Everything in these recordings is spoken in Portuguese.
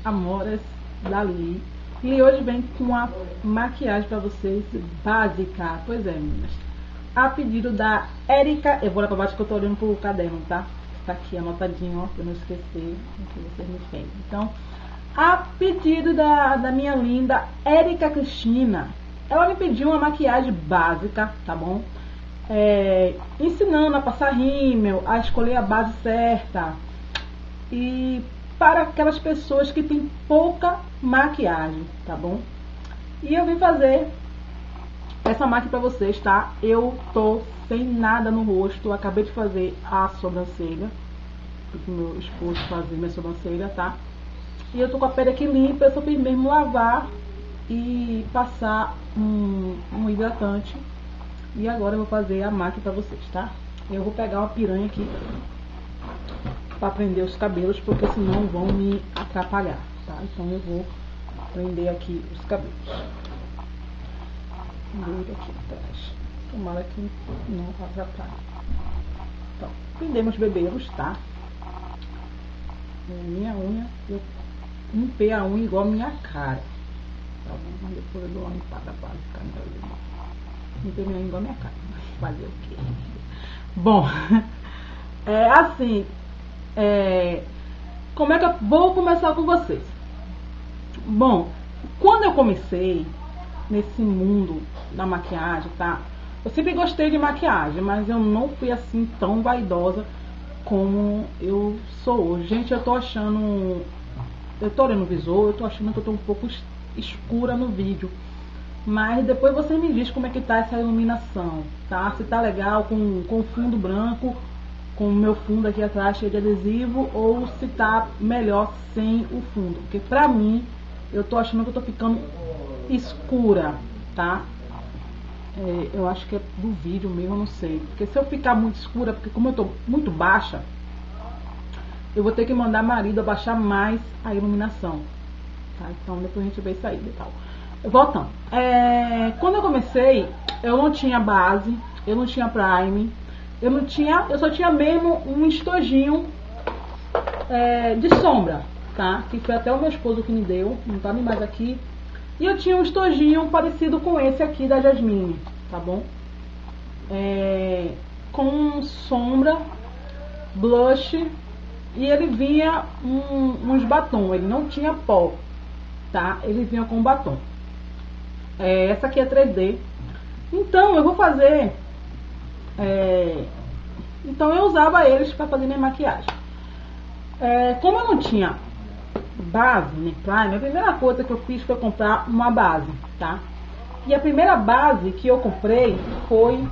amoras da Li. E hoje vem com uma maquiagem para vocês básica. Pois é, meninas. A pedido da Érica. Eu vou lá para baixo que eu tô olhando pro caderno, tá? Tá aqui anotadinho, ó, pra eu não esquecer o que vocês me pedem. Então, a pedido da minha linda Érica Cristina, ela me pediu uma maquiagem básica, tá bom? Ensinando a passar rímel, a escolher a base certa. E para aquelas pessoas que têm pouca maquiagem, tá bom? E eu vim fazer essa maquiagem pra vocês, tá? Eu tô sem nada no rosto, acabei de fazer a sobrancelha, porque meu esposo fazer minha sobrancelha, tá? E eu tô com a pele aqui limpa, eu só fiz mesmo lavar e passar um hidratante. E agora eu vou fazer a maquiagem pra vocês, tá? Eu vou pegar uma piranha aqui para prender os cabelos, porque senão vão me atrapalhar, tá? Então eu vou prender aqui os cabelos. Prender aqui atrás. Tomara que não atrapalhe. Então, prendemos os bebelos, tá? Minha unha, eu limpei a unha igual a minha cara. Tá bom? Mas depois eu dou uma limpada básica. Limpei minha unha igual a minha cara. Fazer o quê? Bom, assim. Como é que eu vou começar com vocês? Bom, quando eu comecei nesse mundo da maquiagem, tá? Eu sempre gostei de maquiagem, mas eu não fui assim tão vaidosa como eu sou hoje. Gente, eu tô achando... Eu tô olhando o visor, eu tô achando que eu tô um pouco escura no vídeo. Mas depois você me diz como é que tá essa iluminação, tá? Se tá legal com fundo branco, com o meu fundo aqui atrás cheio de adesivo, ou se tá melhor sem o fundo. Porque pra mim, eu tô achando que eu tô ficando escura, tá? Eu acho que é do vídeo mesmo, eu não sei. Porque se eu ficar muito escura, porque como eu tô muito baixa, eu vou ter que mandar marido abaixar mais a iluminação, tá? Então depois a gente vê isso aí e tal. Voltando. Quando eu comecei, eu não tinha base, eu não tinha prime, eu só tinha mesmo um estojinho de sombra, tá? Que foi até o meu esposo que me deu, não tá nem mais aqui. E eu tinha um estojinho parecido com esse aqui da Jasmine, tá bom? Com sombra, blush, e ele vinha uns batom, ele não tinha pó, tá? Ele vinha com batom. Essa aqui é 3D. Então eu vou fazer... Então eu usava eles para fazer minha maquiagem. Como eu não tinha base nem prime, a primeira coisa que eu fiz foi comprar uma base, tá? E a primeira base que eu comprei foi...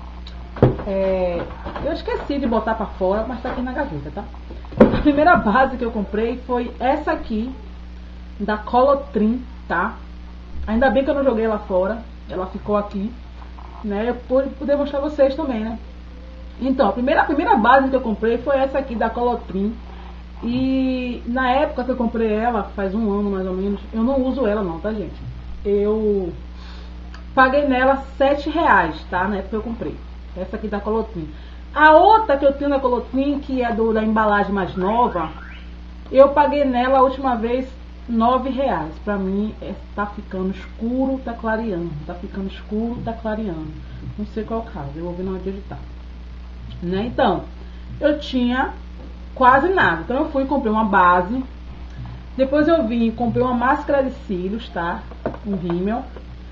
eu esqueci de botar para fora, mas tá aqui na gaveta, tá? A primeira base que eu comprei foi essa aqui, da Colotrim, tá? Ainda bem que eu não joguei ela fora, ela ficou aqui, né? Eu pude poder mostrar vocês também, né? Então, a primeira base que eu comprei foi essa aqui da Colotrim. E na época que eu comprei ela, faz um ano mais ou menos, eu não uso ela não, tá, gente? Eu paguei nela R$7, tá? Na época que eu comprei. Essa aqui da Colotrim. A outra que eu tenho da Colotrim, que é da embalagem mais nova, eu paguei nela a última vez R$9. Pra mim, tá ficando escuro, tá clareando. Tá ficando escuro, tá clareando. Não sei qual é o caso, eu vou ver na hora de editar. Né? Então, eu tinha quase nada. Então eu fui e comprei uma base. Depois eu vim e comprei uma máscara de cílios, tá? Um rímel.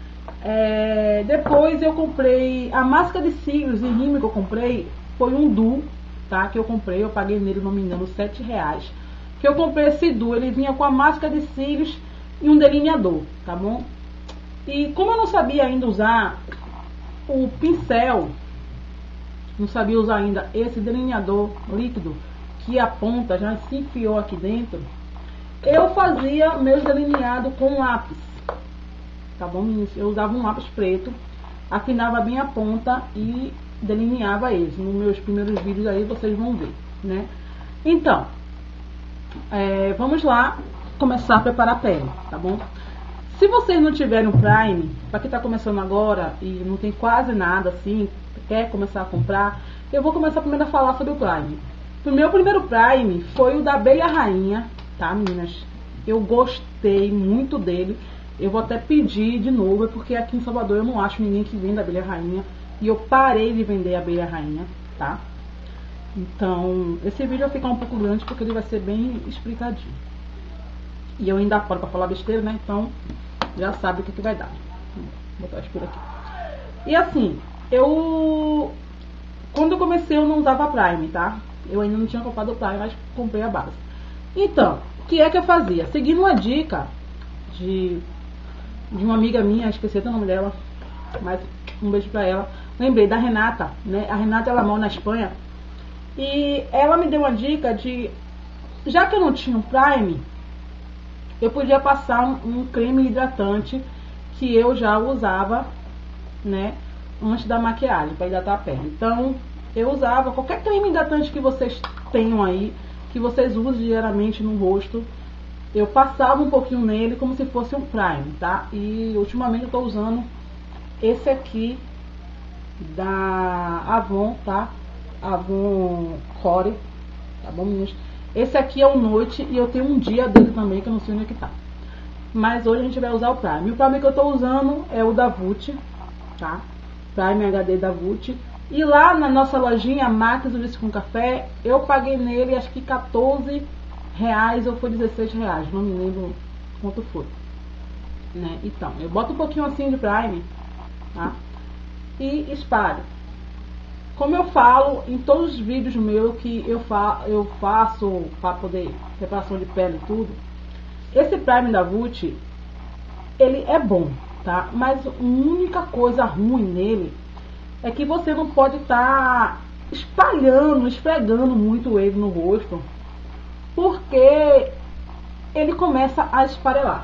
Depois eu comprei a máscara de cílios e rímel que eu comprei. Foi um duo, tá? Que eu comprei, eu paguei nele, não me engano, R$7. Que eu comprei esse duo, ele vinha com a máscara de cílios e um delineador, tá bom? E como eu não sabia ainda usar o pincel, não sabia usar ainda esse delineador líquido, que a ponta já se enfiou aqui dentro, eu fazia meus delineados com lápis, tá bom, meninas? Eu usava um lápis preto, afinava bem a ponta e delineava eles. Nos meus primeiros vídeos aí vocês vão ver, né? Então, vamos lá começar a preparar a pele, tá bom? Se vocês não tiverem um prime, para quem tá começando agora e não tem quase nada assim, quer começar a comprar, eu vou começar primeiro a falar sobre o prime. O meu primeiro prime foi o da Abelha Rainha, tá, meninas? Eu gostei muito dele. Eu vou até pedir de novo, porque aqui em Salvador eu não acho ninguém que venda abelha rainha. E eu parei de vender abelha rainha, tá? Então, esse vídeo vai ficar um pouco grande, porque ele vai ser bem explicadinho. E eu ainda falo pra falar besteira, né? Então, já sabe o que vai dar. Vou botar isso por aqui. E assim, quando eu comecei eu não usava Prime, tá? Eu ainda não tinha comprado o Prime, mas comprei a base. Então, o que é que eu fazia? Seguindo uma dica de uma amiga minha, esqueci o nome dela, mas um beijo pra ela. Lembrei da Renata, né? A Renata, ela mora na Espanha. E ela me deu uma dica de, já que eu não tinha um Prime, eu podia passar um creme hidratante que eu já usava, né, antes da maquiagem, para hidratar a pele. Então, eu usava qualquer creme hidratante que vocês tenham aí, que vocês usem diariamente no rosto. Eu passava um pouquinho nele como se fosse um prime, tá? E ultimamente eu tô usando esse aqui da Avon, tá? Avon Core, tá bom, meninas? Esse aqui é o noite e eu tenho um dia dele também, que eu não sei onde é que tá. Mas hoje a gente vai usar o Prime. O Prime que eu tô usando é o da Vult, tá? Prime HD da Vult. E lá na nossa lojinha, Max Ulisses com Café, eu paguei nele acho que R$14 ou foi R$16, não me lembro quanto foi, né? Então, eu boto um pouquinho assim de Prime, tá? E espalho. Como eu falo em todos os vídeos meus que eu faço para poder preparação de pele e tudo, esse Prime da Vult, ele é bom, tá? Mas a única coisa ruim nele é que você não pode estar espalhando, esfregando muito ele no rosto, porque ele começa a esfarelar.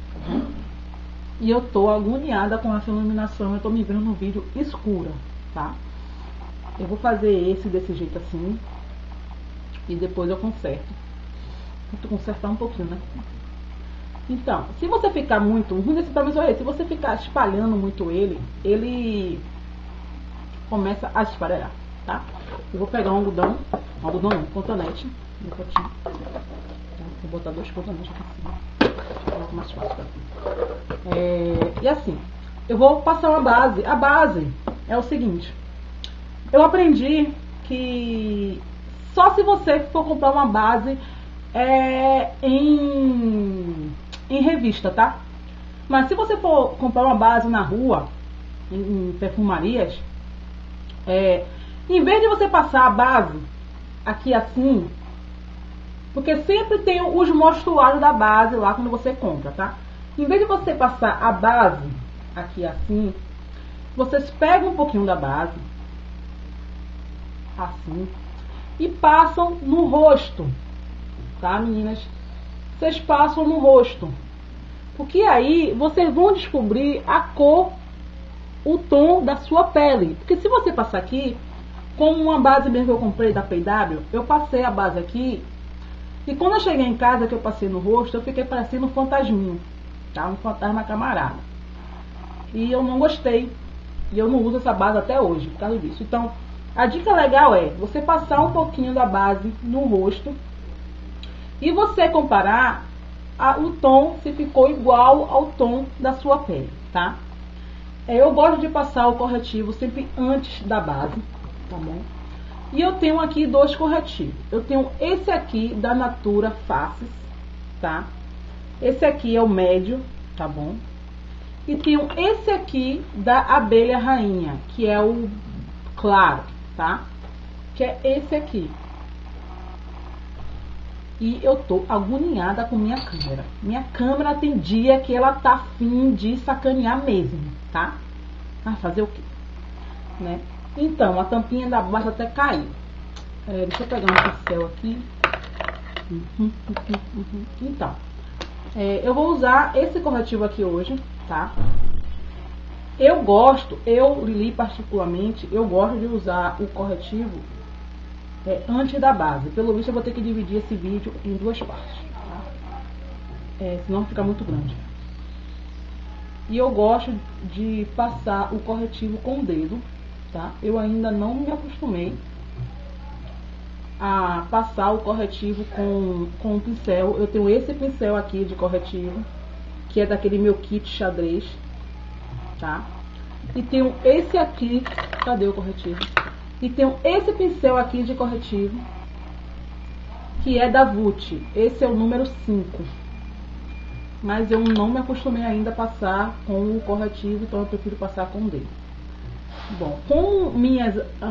E eu tô agoniada com essa iluminação, eu tô me vendo no vídeo escura, tá? Eu vou fazer esse desse jeito assim, e depois eu conserto. Vou consertar um pouquinho, né? Então, se você ficar muito ruim desse Prime, se você ficar espalhando muito ele começa a esfarelar, tá? Eu vou pegar um algodão não, cotonete, um potinho. Vou botar 2 cotonetes aqui em cima, mais fácil pra aqui. E assim, eu vou passar uma base. A base é o seguinte: eu aprendi que só se você for comprar uma base em revista, tá? Mas se você for comprar uma base na rua, em perfumarias, em vez de você passar a base aqui assim, porque sempre tem os mostruários da base lá quando você compra, tá? Em vez de você passar a base aqui assim, vocês pegam um pouquinho da base, assim, e passam no rosto, tá, meninas? Vocês passam no rosto, porque aí vocês vão descobrir a cor, o tom da sua pele. Porque se você passar aqui, como uma base mesmo que eu comprei da PW, eu passei a base aqui, e quando eu cheguei em casa, que eu passei no rosto, eu fiquei parecendo um fantasminho, tá? Um fantasma camarada. E eu não gostei, e eu não uso essa base até hoje, por causa disso. Então, a dica legal é você passar um pouquinho da base no rosto e você comparar o tom, se ficou igual ao tom da sua pele, tá? Eu gosto de passar o corretivo sempre antes da base, tá bom? E eu tenho aqui 2 corretivos. Eu tenho esse aqui da Natura Faces, tá? Esse aqui é o médio, tá bom? E tenho esse aqui da Abelha Rainha, que é o claro, tá? Que é esse aqui. E eu tô agoniada com minha câmera. Minha câmera tem dia que ela tá afim de sacanear mesmo, tá? Ah, fazer o quê? Né? Então, a tampinha da baixa até caiu. Deixa eu pegar um pincel aqui. Então, eu vou usar esse corretivo aqui hoje, tá? Lili particularmente, eu gosto de usar o corretivo antes da base. Pelo visto eu vou ter que dividir esse vídeo em 2 partes, tá? Senão fica muito grande. E eu gosto de passar o corretivo com o dedo, tá? Eu ainda não me acostumei a passar o corretivo com o pincel. Eu tenho esse pincel aqui de corretivo, que é daquele meu kit xadrez, tá? E tenho esse aqui, cadê o corretivo? E tenho esse pincel aqui de corretivo, que é da Vult. Esse é o número 5. Mas eu não me acostumei ainda a passar com o corretivo, então eu prefiro passar com o dele. Bom, com minhas...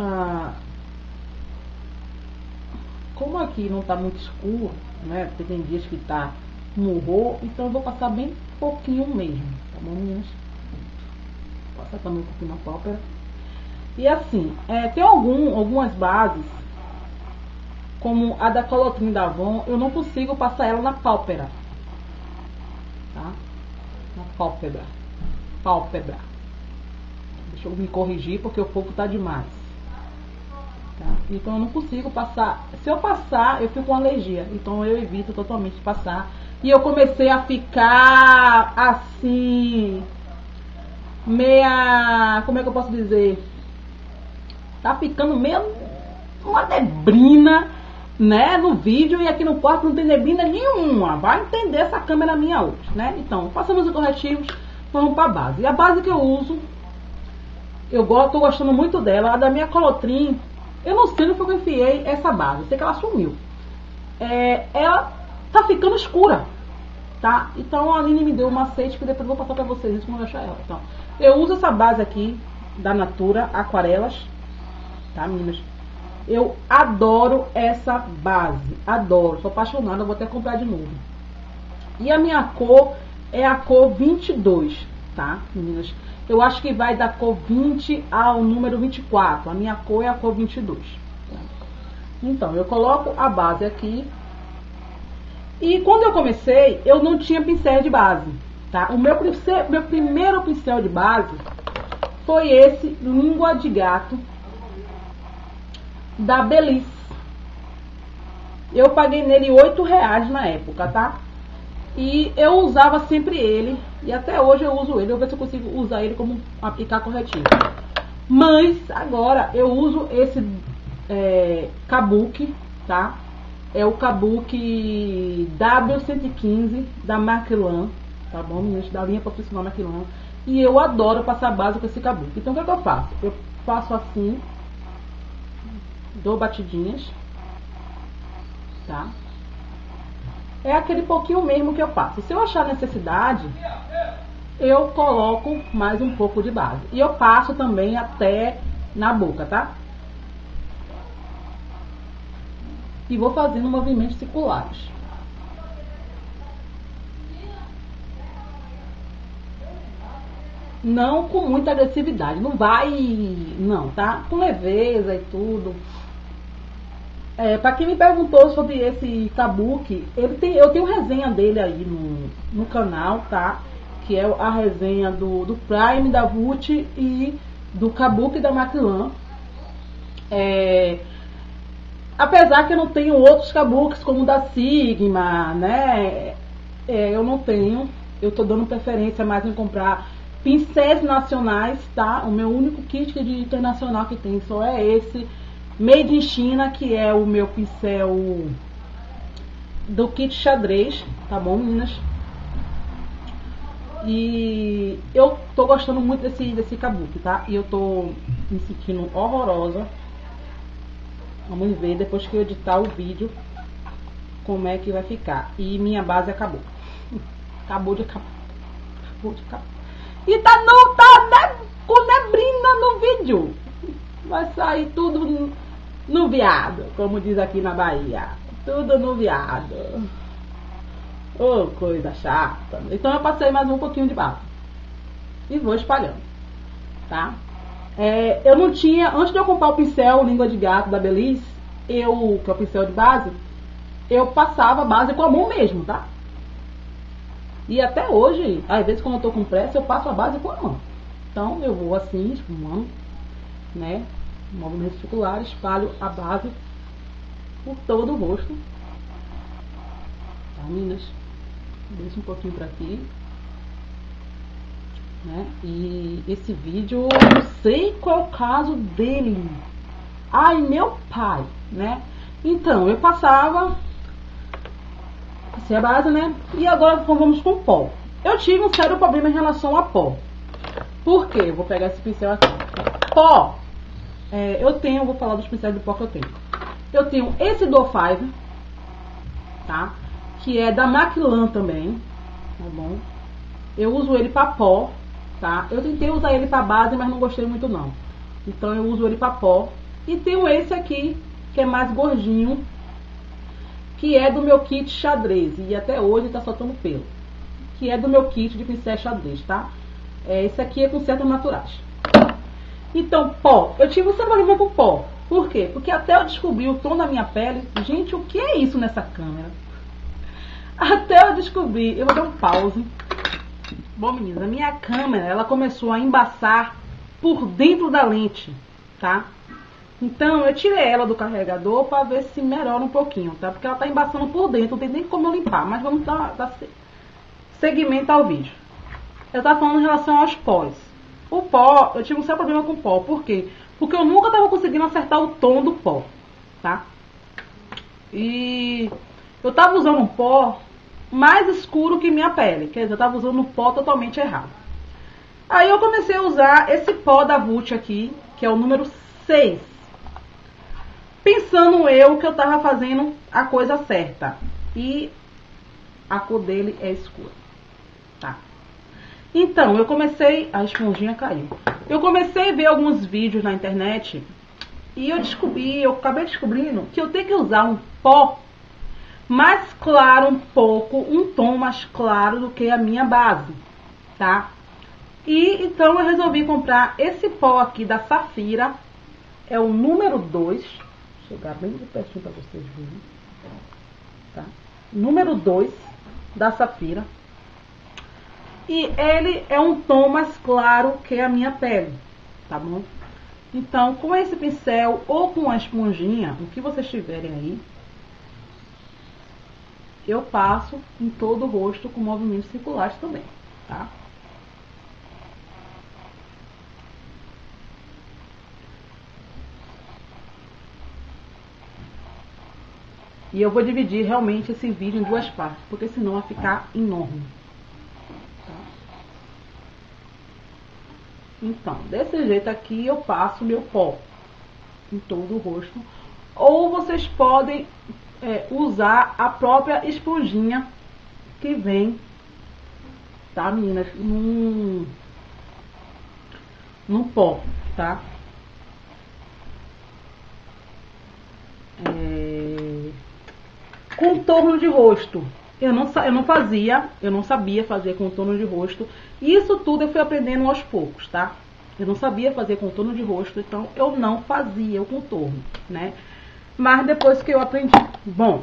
como aqui não tá muito escuro, né? Porque tem dias que tá murro, então eu vou passar bem pouquinho mesmo, tá bom, meninas? Vou passar também um pouquinho na pálpebra. E assim, tem algumas bases, como a da Colotrine da Avon, eu não consigo passar ela na pálpebra, tá? Na pálpebra. Pálpebra. Deixa eu me corrigir porque o fogo tá demais. Tá? Então eu não consigo passar. Se eu passar, eu fico com alergia. Então eu evito totalmente passar. E eu comecei a ficar assim, meia... como é que eu posso dizer? Tá ficando meio uma neblina, né? No vídeo, e aqui no quarto não tem neblina nenhuma. Vai entender essa câmera minha hoje, né? Então, passamos os corretivos, vamos para a base. E a base que eu uso, tô gostando muito dela. A da minha Colotrine, eu não sei onde foi que eu enfiei essa base. Eu sei que ela sumiu. Ela tá ficando escura, tá? Então a Aline me deu um macete que depois eu vou passar pra vocês como eu achar ela. Então, eu uso essa base aqui da Natura Aquarelas, tá, meninas? Eu adoro essa base, adoro, sou apaixonada, vou até comprar de novo. E a minha cor é a cor 22, tá, meninas? Eu acho que vai da cor 20 ao número 24. A minha cor é a cor 22. Tá? Então, eu coloco a base aqui. E quando eu comecei, eu não tinha pincel de base, tá? O meu primeiro pincel de base foi esse Língua de Gato da Belize. Eu paguei nele R$8 na época, tá? E eu usava sempre ele, e até hoje eu uso ele. Eu vou ver se eu consigo usar ele como aplicar corretivo. Mas agora eu uso esse Kabuki, tá? É o Kabuki W115 da Maquillan, tá bom, meninas? Da linha profissional Maquillan. E eu adoro passar base com esse Kabuki. Então o que eu faço? Eu faço assim, dou batidinhas, tá? É aquele pouquinho mesmo que eu passo. Se eu achar necessidade, eu coloco mais um pouco de base. E eu passo também até na boca, tá? E vou fazendo movimentos circulares. Não com muita agressividade. Não vai... não, tá? Com leveza e tudo. Pra quem me perguntou sobre esse Kabuki, eu tenho resenha dele aí no canal, tá? Que é a resenha do Prime da Vult e do Kabuki da Maquillan. Apesar que eu não tenho outros Kabukis como o da Sigma, né? Eu não tenho. Eu tô dando preferência mais em comprar pincéis nacionais, tá? O meu único kit de internacional que tem só é esse Made in China, que é o meu pincel do kit xadrez, tá bom, meninas? E eu tô gostando muito desse Kabuki, tá? E eu tô me sentindo horrorosa. Vamos ver depois que eu editar o vídeo como é que vai ficar. E minha base acabou. Acabou de acabar. E tá com neblina no vídeo. Vai sair tudo no viado, como diz aqui na Bahia. Tudo no viado. Oh, coisa chata. Então eu passei mais um pouquinho de base. E vou espalhando, tá? Eu não tinha, antes de eu comprar o pincel Língua de Gato da Belize, que é o pincel de base, eu passava a base com a mão mesmo, tá? E até hoje, às vezes quando eu tô com pressa, eu passo a base com a mão. Então eu vou assim, esfumando, né? Movimentos circulares, espalho a base por todo o rosto. Tá, meninas? Deixa um pouquinho pra aqui. Né? E esse vídeo, eu não sei qual é o caso dele. Ai, meu pai, né? Então, eu passava a base, né? E agora vamos com pó. Eu tive um sério problema em relação a pó. Por quê? Eu vou pegar esse pincel aqui. Pó. Vou falar dos pincéis de pó que eu tenho. Eu tenho esse Do 5, tá? Que é da Maclan também, tá bom? Eu uso ele pra pó, tá? Eu tentei usar ele pra base, mas não gostei muito não. Então eu uso ele pra pó. E tenho esse aqui, que é mais gordinho, que é do meu kit xadrez. E até hoje tá soltando pelo. Que é do meu kit de pincel xadrez, tá? Esse aqui é com certas naturais. Então, pó. Eu tive um problema com pó. Por quê? Porque até eu descobrir o tom da minha pele... Gente, o que é isso nessa câmera? Até eu descobrir... Eu vou dar um pause. Bom, meninas, a minha câmera, ela começou a embaçar por dentro da lente, tá? Então, eu tirei ela do carregador para ver se melhora um pouquinho, tá? Porque ela tá embaçando por dentro, não tem nem como eu limpar. Mas vamos dar seguimento ao vídeo. Eu tava falando em relação aos pós. O pó, eu tive um sério problema com o pó. Por quê? Porque eu nunca tava conseguindo acertar o tom do pó, tá? E eu tava usando um pó mais escuro que minha pele. Quer dizer, eu tava usando um pó totalmente errado. Aí eu comecei a usar esse pó da Vult aqui, que é o número 6. Pensando eu que eu tava fazendo a coisa certa. E a cor dele é escura, tá? Então, eu comecei... A esponjinha caiu. Eu comecei a ver alguns vídeos na internet e eu acabei descobrindo que eu tenho que usar um pó mais claro um pouco, um tom mais claro do que a minha base, tá? E então eu resolvi comprar esse pó aqui da Safira, é o número 2, vou chegar bem de pertinho para vocês verem, tá? Número 2 da Safira. E ele é um tom mais claro que a minha pele, tá bom? Então, com esse pincel ou com a esponjinha, o que vocês tiverem aí, eu passo em todo o rosto com movimentos circulares também, tá? E eu vou dividir realmente esse vídeo em duas partes, porque senão vai ficar enorme. Então, desse jeito aqui eu passo meu pó em todo o rosto. Ou vocês podem usar a própria esponjinha que vem, tá, meninas? Num pó, tá? Contorno de rosto. Eu não sabia fazer contorno de rosto. Isso tudo eu fui aprendendo aos poucos, tá? Eu não sabia fazer contorno de rosto, então eu não fazia o contorno, né? Mas depois que eu aprendi... Bom,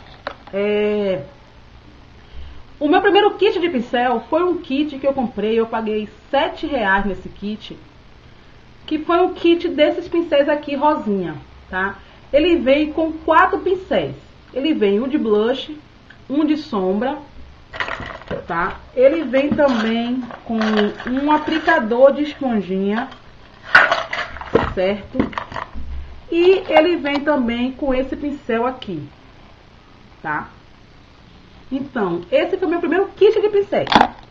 o meu primeiro kit de pincel foi um kit que eu comprei, eu paguei R$7 nesse kit, que foi um kit desses pincéis aqui rosinha, tá? Ele veio com 4 pincéis. Ele vem um de blush, um de sombra, tá? Ele vem também com um aplicador de esponjinha, certo? E ele vem também com esse pincel aqui, tá? Então, esse foi o meu primeiro kit de pincéis.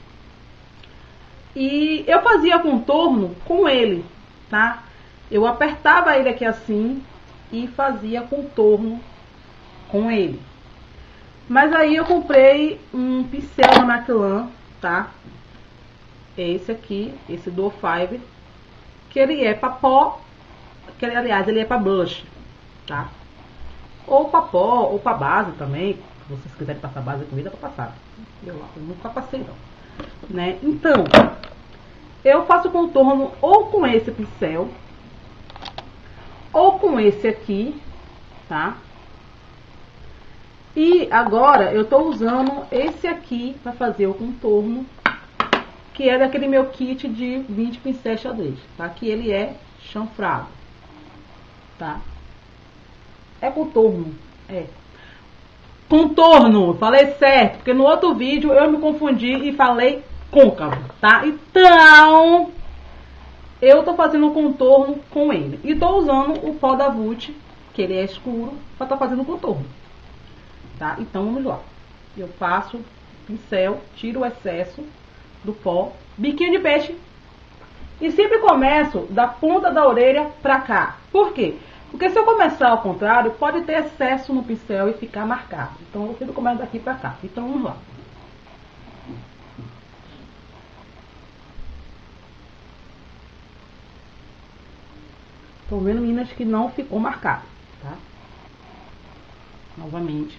E eu fazia contorno com ele, tá? Eu apertava ele aqui assim e fazia contorno com ele. Mas aí eu comprei um pincel da Maclan, tá? Esse aqui, esse Do 5, que ele é pra pó, que aliás, ele é pra blush, tá? Ou pra pó, ou pra base também. Se vocês quiserem passar base comigo, dá pra passar. Eu nunca passei não, né? Então, eu faço contorno ou com esse pincel, ou com esse aqui, tá? E agora eu tô usando esse aqui para fazer o contorno, que é daquele meu kit de 20 pincéis xadrez, tá? Que ele é chanfrado, tá? É contorno, contorno, falei certo, porque no outro vídeo eu me confundi e falei côncavo, tá? Então, eu tô fazendo o contorno com ele. E tô usando o pó da Vult, que ele é escuro, para estar fazendo contorno, tá? Então vamos lá. Eu passo o pincel, tiro o excesso do pó, biquinho de peixe, e sempre começo da ponta da orelha pra cá. Por quê? Porque se eu começar ao contrário, pode ter excesso no pincel e ficar marcado. Então eu sempre começo daqui pra cá. Então vamos lá. Tô vendo, meninas, que não ficou marcado, tá? Novamente.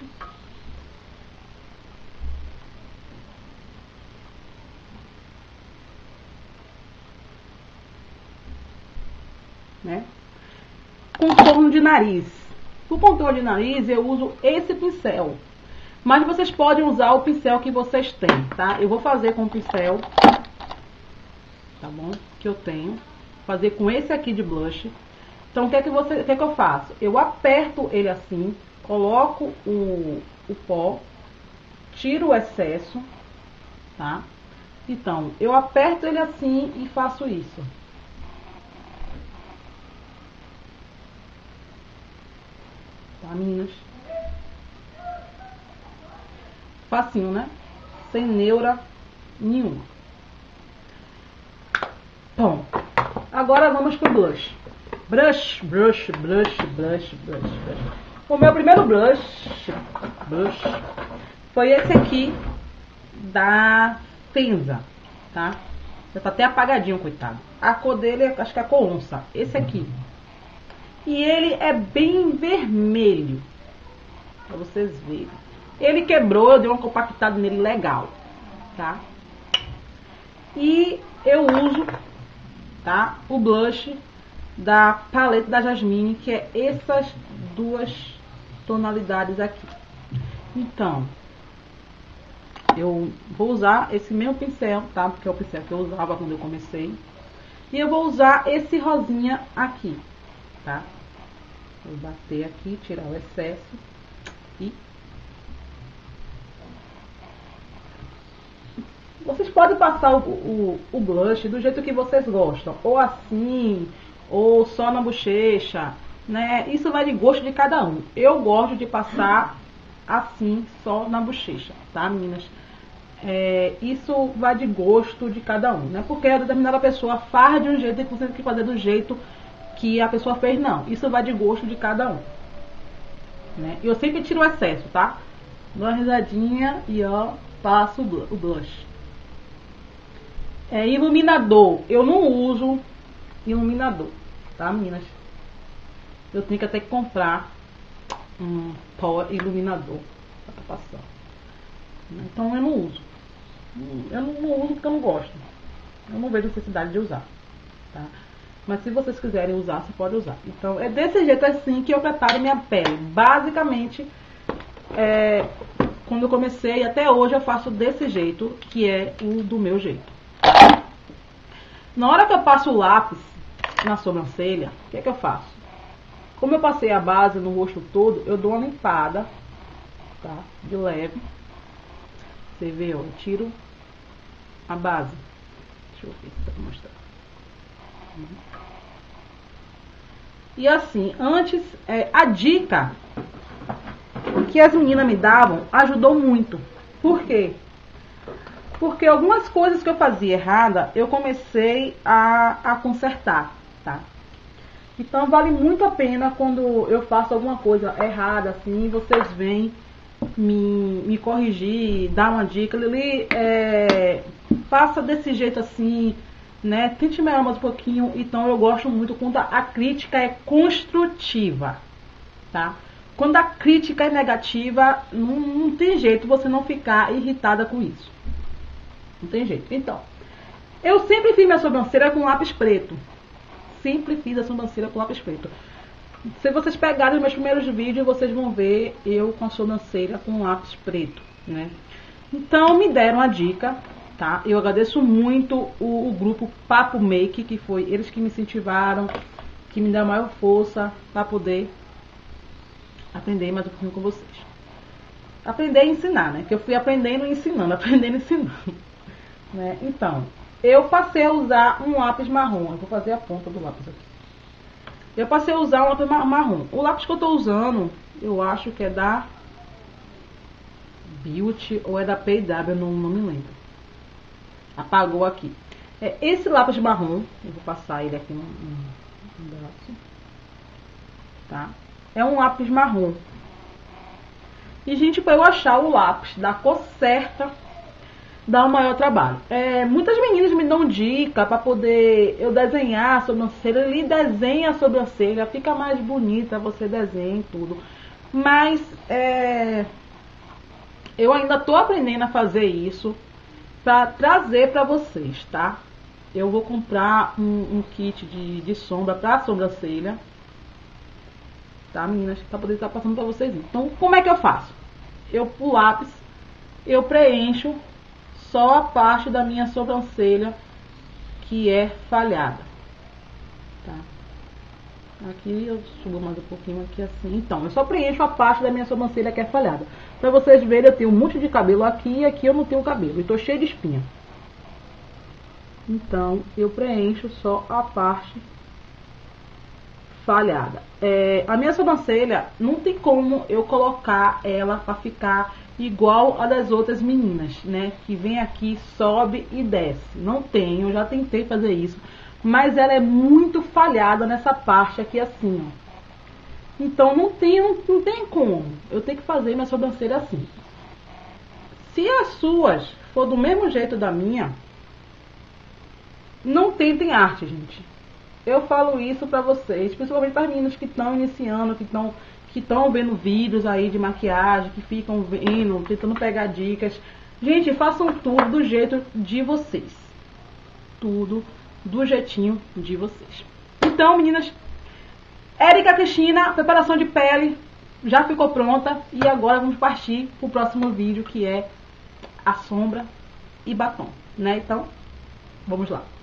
Né? Contorno de nariz. O contorno de nariz eu uso esse pincel, mas vocês podem usar o pincel que vocês têm, tá? Eu vou fazer com o pincel, tá bom? Que eu tenho, fazer com esse aqui de blush. Então o que é que eu faço? Eu aperto ele assim, coloco o pó, tiro o excesso, tá? Então eu aperto ele assim e faço isso. Tá, meninas? Facinho, né? Sem neura nenhuma. Bom, agora vamos pro blush. Brush. O meu primeiro blush foi esse aqui da Tenza, tá? Já tá até apagadinho, coitado. A cor dele, acho que é a cor onça. Esse aqui. E ele é bem vermelho, pra vocês verem. Ele quebrou, eu dei uma compactada nele legal, tá? E eu uso, tá, o blush da paleta da Jasmine, que é essas duas tonalidades aqui. Então, eu vou usar esse mesmo pincel, tá? Porque é o pincel que eu usava quando eu comecei. E eu vou usar esse rosinha aqui, tá? Vou bater aqui, tirar o excesso e... Vocês podem passar o blush do jeito que vocês gostam, ou assim, ou só na bochecha, né? Isso vai de gosto de cada um. Eu gosto de passar assim, só na bochecha, tá, meninas? Isso vai de gosto de cada um, né? Porque a determinada pessoa faz de um jeito e você tem que fazer do jeito que a pessoa fez, não. Isso vai de gosto de cada um, né? Eu sempre tiro o excesso, tá? Dou uma risadinha e ó, passo o blush. Iluminador. Eu não uso iluminador, tá, meninas? Eu tenho que até comprar um pó iluminador pra passar. Então eu não uso. Eu não uso porque eu não gosto. Eu não vejo necessidade de usar, tá? Mas se vocês quiserem usar, você pode usar. Então é desse jeito assim que eu preparo minha pele. Basicamente, quando eu comecei até hoje eu faço desse jeito, que é o do meu jeito. Na hora que eu passo o lápis na sobrancelha, o que é que eu faço? Como eu passei a base no rosto todo, eu dou uma limpada, tá? De leve. Você vê, ó, eu tiro a base. Deixa eu ver se dá pra mostrar. E assim, antes, a dica que as meninas me davam ajudou muito. Por quê? Porque algumas coisas que eu fazia errada, eu comecei a consertar, tá? Então vale muito a pena quando eu faço alguma coisa errada, assim, vocês vêm me corrigir, dar uma dica. Lili, faça desse jeito assim, né? Tente melhorar mais um pouquinho. Então eu gosto muito quando a crítica é construtiva, tá? Quando a crítica é negativa, não tem jeito você não ficar irritada com isso. Não tem jeito. Então, eu sempre fiz minha sobrancelha com lápis preto. Sempre fiz a sobrancelha com lápis preto. Se vocês pegarem os meus primeiros vídeos, vocês vão ver eu com a sobrancelha com lápis preto, né? Então, me deram a dica, tá? Eu agradeço muito o grupo Papo Make, que foi eles que me incentivaram, que me deram maior força para poder aprender mais um pouquinho com vocês. Aprender e ensinar, né? Que eu fui aprendendo e ensinando, aprendendo e ensinando. Né? Então, eu passei a usar um lápis marrom. Eu vou fazer a ponta do lápis aqui. Eu passei a usar um lápis marrom. O lápis que eu tô usando, eu acho que é da Beauty ou é da PW, eu não me lembro. Apagou aqui. Esse lápis marrom, eu vou passar ele aqui no braço, tá? É um lápis marrom. E, gente, para eu achar o lápis da cor certa, dá um maior trabalho. Muitas meninas me dão dica para poder eu desenhar a sobrancelha. Ele desenha a sobrancelha, fica mais bonita, você desenha e tudo. Mas eu ainda tô aprendendo a fazer isso para trazer para vocês, tá? Eu vou comprar um kit de sombra para sobrancelha, tá, meninas? Para poder estar passando para vocês. Então, como é que eu faço? O lápis, eu preencho só a parte da minha sobrancelha que é falhada, tá? Aqui eu subo mais um pouquinho aqui assim. Então, eu só preencho a parte da minha sobrancelha que é falhada. Pra vocês verem, eu tenho um monte de cabelo aqui e aqui eu não tenho cabelo. E tô cheio de espinha. Então, eu preencho só a parte falhada. A minha sobrancelha, não tem como eu colocar ela pra ficar igual a das outras meninas, né? Que vem aqui, sobe e desce. Não tem, eu já tentei fazer isso. Mas ela é muito falhada nessa parte aqui assim, ó. Então não tem como. Eu tenho que fazer minha sobrancelha assim. Se as suas for do mesmo jeito da minha, não tentem arte, gente. Eu falo isso pra vocês, principalmente para as meninas que estão iniciando, que estão vendo vídeos aí de maquiagem, que ficam vendo, tentando pegar dicas. Gente, façam tudo do jeito de vocês. Tudo do jeitinho de vocês. Então, meninas, Érica Cristina, preparação de pele já ficou pronta. E agora vamos partir pro próximo vídeo, que é a sombra e batom, né? Então, vamos lá.